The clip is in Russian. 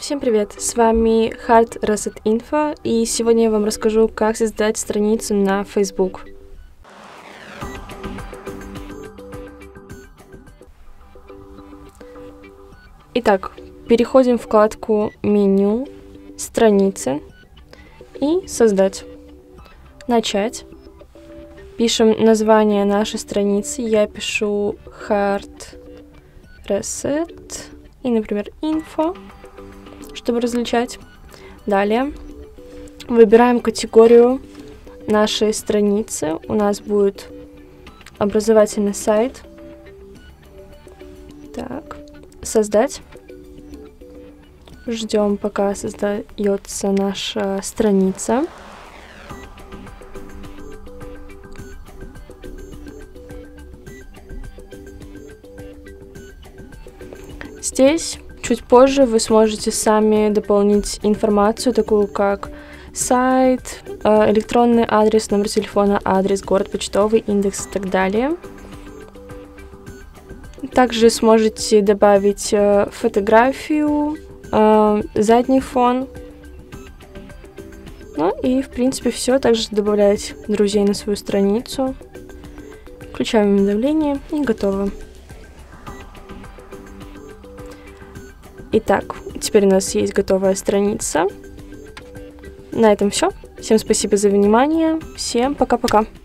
Всем привет, с вами Hard Reset Info, и сегодня я вам расскажу, как создать страницу на Facebook. Итак, переходим в вкладку «Меню», «Страницы» и «Создать». «Начать». Пишем название нашей страницы, я пишу Hard Reset и, например, Info, чтобы различать. Далее выбираем категорию нашей страницы. У нас будет образовательный сайт. Так, создать. Ждем, пока создается наша страница. Здесь чуть позже вы сможете сами дополнить информацию, такую как сайт, электронный адрес, номер телефона, адрес, город почтовый, индекс и так далее. Также сможете добавить фотографию, задний фон. Ну и, в принципе, все. Также добавлять друзей на свою страницу. Включаем уведомления и готово. Итак, теперь у нас есть готовая страница. На этом все. Всем спасибо за внимание. Всем пока-пока.